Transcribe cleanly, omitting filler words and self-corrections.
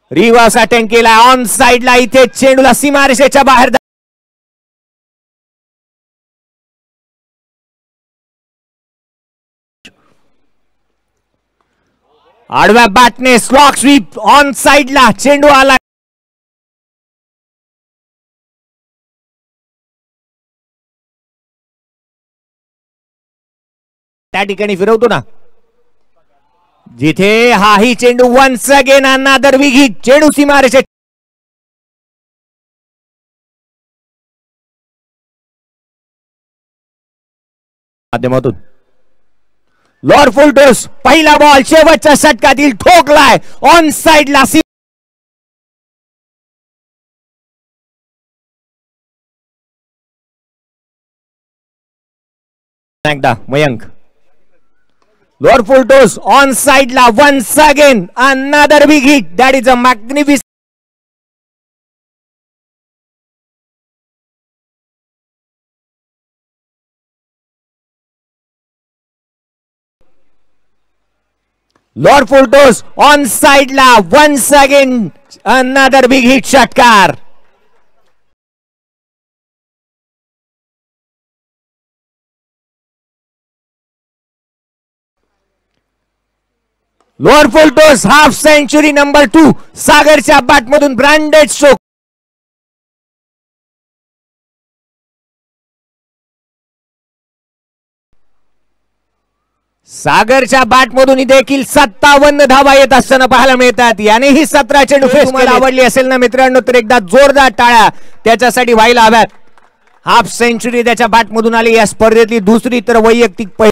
Reverse attempt केला on साइडला, इथे चेंडूला सीमारेषेच्या बाहेर आडव्या बॅटने स्लॉक स्वीप ऑन साइडला, चेंडू आला त्या ठिकाणी फिरवतो ना, जिथे हाही चेंडू वन्स अगेन अनदर विकेट, चेंडू सीमारेषे माध्यमातून लॉर्ड फुलटॉस पहिला बॉल शेवटच्या षटकातील ठोकलाय ऑन साइडला, एकदा मयंक लॉर्ड फुलटॉस ऑन साइडला once again another wicket, that is a magnificent lord full toss on साइडला once again another big hit षटकार. Lord full toss half century number 2 सागरच्या बॅटमधून ब्रँडेड स्ट्रोक. सागरच्या बॅटमधून देखील 57 धावा येत असताना पाहायला मिळतात. यानेही 17 चेंडू फेस केले. आवडली असेल ना मित्रांनो तर एकदा जोरदार टाळ्या त्याच्यासाठी व्हायला हव्यात. हाफ सेंचुरी त्याच्या बॅटमधून आली. या स्पर्धेतली दुसरी तर वैयक्तिक